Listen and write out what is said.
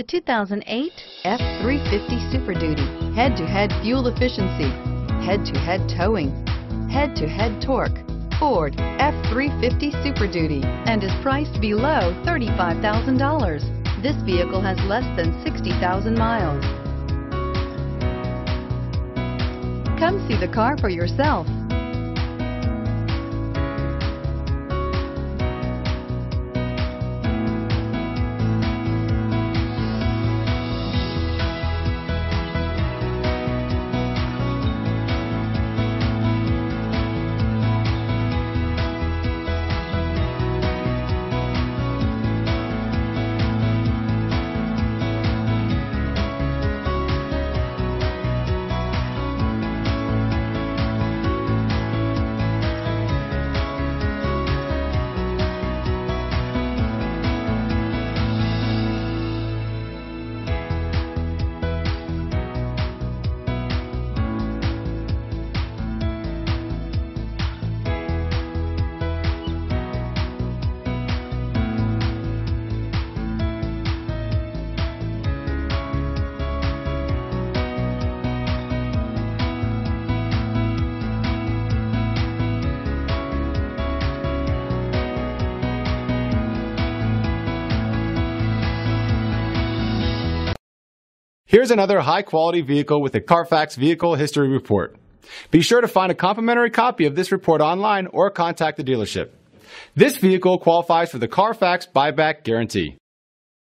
2008 F-350 Super Duty. Head-to-head fuel efficiency, head-to-head towing, head-to-head torque. Ford F-350 Super Duty and is priced below $35,000. This vehicle has less than 60,000 miles. Come see the car for yourself. Here's another high-quality vehicle with a Carfax Vehicle History Report. Be sure to find a complimentary copy of this report online or contact the dealership. This vehicle qualifies for the Carfax Buyback Guarantee.